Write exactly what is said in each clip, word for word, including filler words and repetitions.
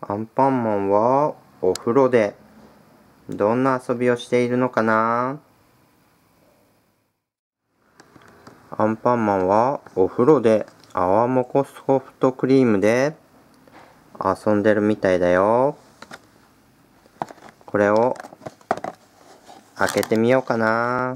アンパンマンはお風呂でどんな遊びをしているのかな？アンパンマンはお風呂で泡もこソフトクリームで遊んでるみたいだよ。これを開けてみようかな。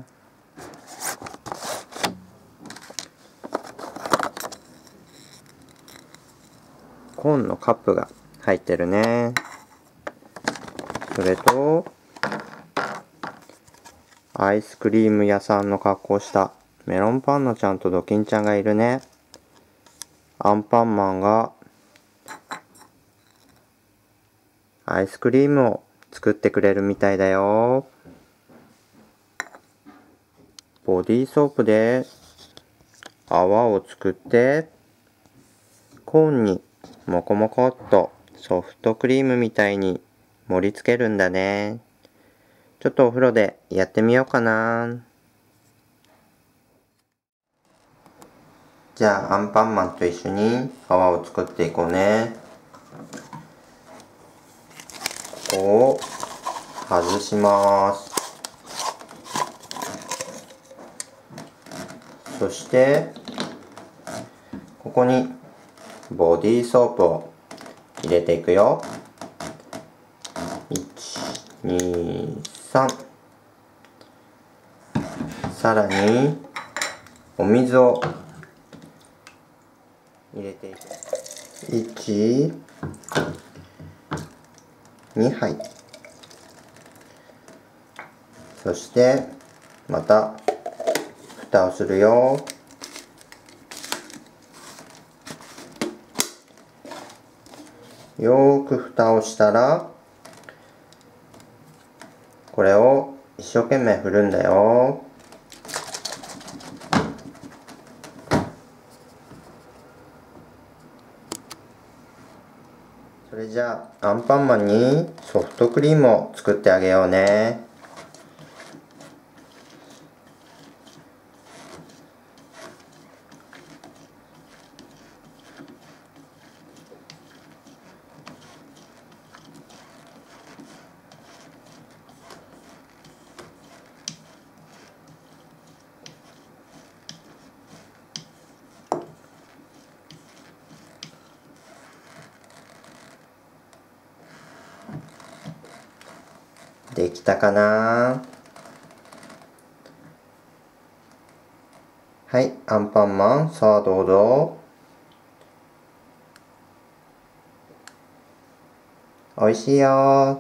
コーンのカップが入ってるね。それとアイスクリーム屋さんの格好したメロンパンナちゃんとドキンちゃんがいるね。アンパンマンがアイスクリームを作ってくれるみたいだよ。ボディーソープで泡を作ってコーンにモコモコっとソフトクリームみたいに盛り付けるんだね。ちょっとお風呂でやってみようかな。じゃあアンパンマンと一緒に泡を作っていこうね。ここを外します。そしてここにボディーソープを入れていくよ。いち、に、さん。さらにお水を入れていく。いち、にはい。そしてまた蓋をするよ。よーく蓋をしたらこれを一生懸命振るんだよ。それじゃあアンパンマンにソフトクリームを作ってあげようね。できたかな？はい、アンパンマン、さあどうぞ。おいしいよ。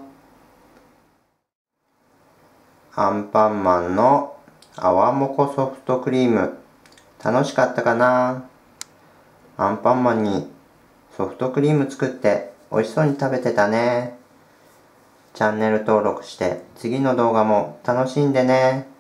アンパンマンの泡もこソフトクリーム、楽しかったかな？アンパンマンにソフトクリーム作って美味しそうに食べてたね。チャンネル登録して次の動画も楽しんでね。